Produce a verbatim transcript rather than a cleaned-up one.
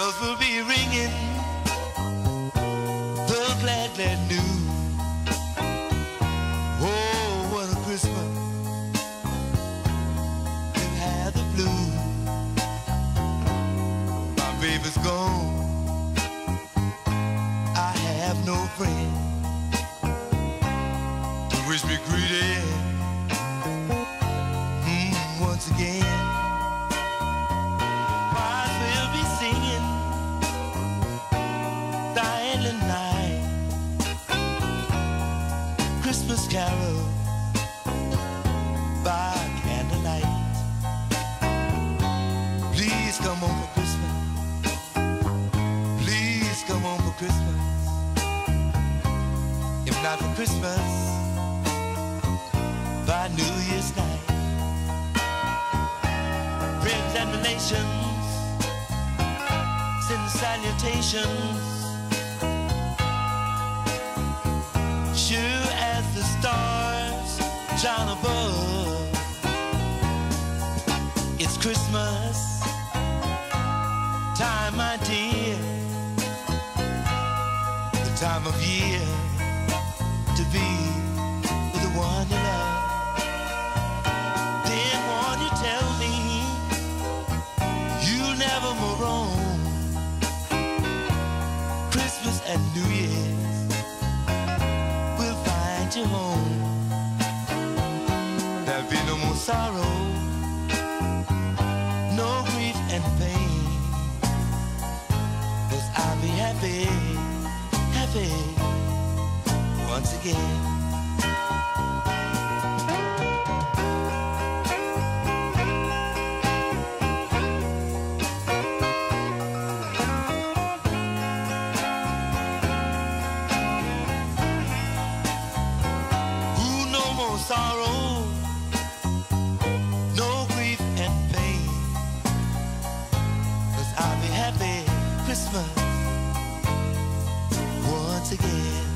bells will be ringing the glad, glad news. Oh, what a Christmas we've had the blues. My baby's gone, I have no friend to wish me greeting mm, once again. Choirs will be singing Silent Night, Christmas carol by candlelight. Please come home for Christmas. Please come home for Christmas. If not for Christmas, by New Year's night. Friends and relations send salutations. Sure as the stars shine above, it's Christmas time, my dear. The time of year to be with the one you love. Then won't you tell me you'll never more roam? Christmas and New Year's will find you home. There'll be no more sorrow, no grief and pain, 'cause I'll be happy, happy once again. Sorrow, no grief and pain, 'cause I'll be happy Christmas once again.